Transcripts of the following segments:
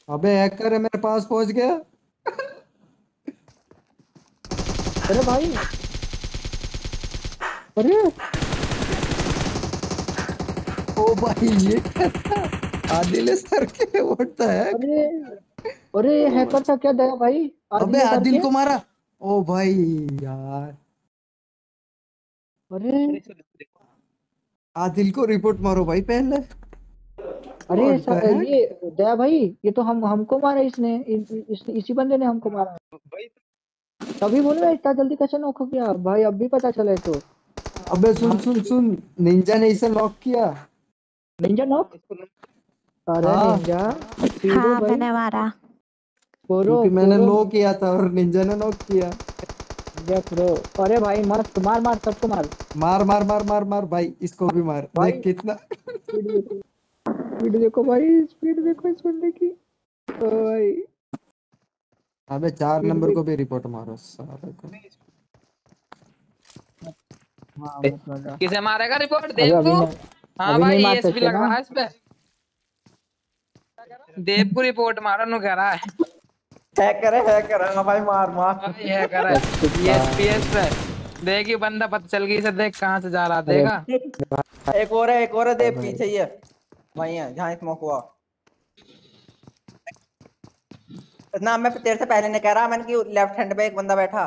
अबे हैकर है, मेरे पास पहुंच गया। अरे भाई, अरे ओ भाई ये क्या था? आदिल सर के व्हाट द हेक। अरे अरे, ओ भाई। हैकर था क्या दया भाई? अबे आदिल सर आदिल के। को मारा। ओ भाई यार। अरे आदिल को रिपोर्ट मारो भाई पहले। अरे व्हाट द हेक। ये दया भाई, ये तो हमको मारा इसने, इसी बंदे ने हमको मारा। तभी बोल रहा है, इतना जल्दी कैसे नॉक हो गया भाई, अब भी पता चला है तो। अबे सुन सुन सुन, निंजा ने इसे लॉक किया। Ninja knock. अरे हाँ, निंजा, पीरो हाँ भाई, मैंने मारा। पोरो क्योंकि मैंने पोरो नो किया था और निंजा ने नॉक किया। Ninja pro. अरे भाई मस्त, मार मार सबको मार। मार मार मार मार मार भाई, इसको भी मार, भाई देख कितना। स्पीड देखो, स्पीड देखो भाई, स्पीड देखो इस बंदे की। ओ भाई, अबे 4 नंबर स्पीड को भी रिपोर्ट मारो सारे को। हाँ मत लगा। किसे मारेगा रिपोर्ट, अभी देव अभी को? नहीं, हाँ अभी नहीं भाई, मार ईएसपी सकते ना। लगवा इस पे। देव को रिपोर्ट मारो नु कह रहा है। हैकर है, हाँ भाई मार मार। भाई है कर रहा ईएसपी पे। देखिए बंदा पता चल गई, इसे देख कहाँ से जा रहा, अरे देखा? एक और है, दे भाई, पीछे ही है। वही है जहाँ स्मोक हुआ। ना मैं तेरे से पहले ने कह रहा, मैंने कि लेफ्ट हैंड पे एक बंदा बैठा।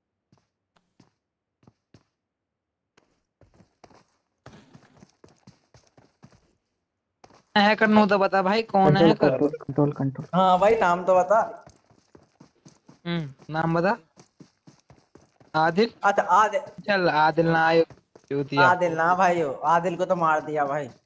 हैकर नु तो बता भाई, कौन है control hacker? Control control control. हाँ भाई नाम तो बता। नाम बता। आदिल। अच्छा आदिल। चल आदिल ना आयो, आदिल ना भाई हो, आदिल को तो मार दिया भाई।